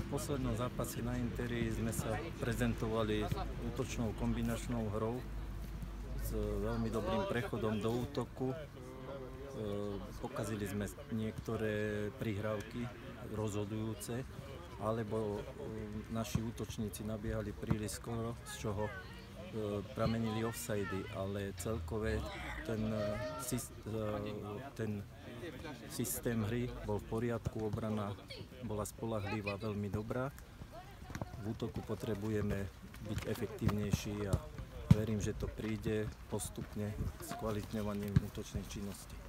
poslednom zápase na Interi sme sa prezentovali útočnou kombinačnou hrou s veľmi dobrým prechodom do útoku. Pokazili sme niektoré prihrávky rozhodujúce, alebo naši útočníci nabiehali príliš skoro, z čoho pramenili offsidy, ale celkové ten systém hry bol v poriadku, obrana bola spoľahlivá, veľmi dobrá. V útoku potrebujeme byť efektívnejší a verím, že to príde postupne s kvalitňovaním útočnej činnosti.